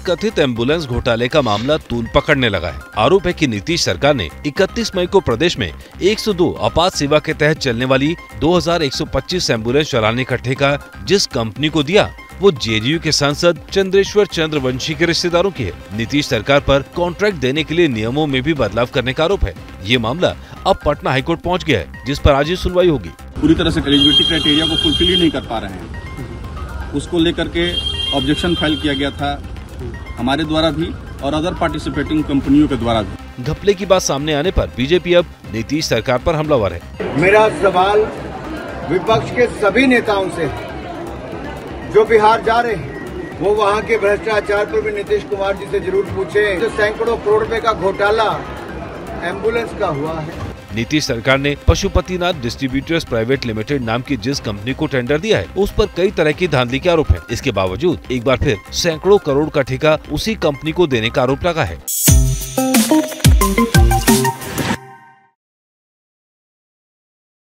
कथित एम्बुलेंस घोटाले का मामला तूल पकड़ने लगा है। आरोप है कि नीतीश सरकार ने 31 मई को प्रदेश में 102 आपात सेवा के तहत चलने वाली 2125 एम्बुलेंस चलाने का ठेका जिस कंपनी को दिया वो जेडीयू के सांसद चंद्रेश्वर चंद्रवंशी के रिश्तेदारों की है। नीतीश सरकार पर कॉन्ट्रैक्ट देने के लिए नियमों में भी बदलाव करने का आरोप है। ये मामला अब पटना हाईकोर्ट पहुंच गया है, जिस पर आज ही सुनवाई होगी। पूरी तरह से एलिजिबिलिटी क्राइटेरिया को फुलफिल ही नहीं कर पा रहे हैं, उसको लेकर के ऑब्जेक्शन फाइल किया गया था हमारे द्वारा भी और अदर पार्टिसिपेटिंग कंपनियों के द्वारा भी। घपले की बात सामने आने पर बीजेपी अब नीतीश सरकार पर हमलावर है। मेरा सवाल विपक्ष के सभी नेताओं से जो बिहार जा रहे हैं वो वहाँ के भ्रष्टाचार पर भी नीतीश कुमार जी से जरूर पूछें। जो सैकड़ों करोड़ रुपए का घोटाला एम्बुलेंस का हुआ है। नीतीश सरकार ने पशुपतिनाथ डिस्ट्रीब्यूटर्स प्राइवेट लिमिटेड नाम की जिस कंपनी को टेंडर दिया है उस पर कई तरह की धांधली के आरोप है। इसके बावजूद एक बार फिर सैकड़ों करोड़ का ठेका उसी कंपनी को देने का आरोप लगा है।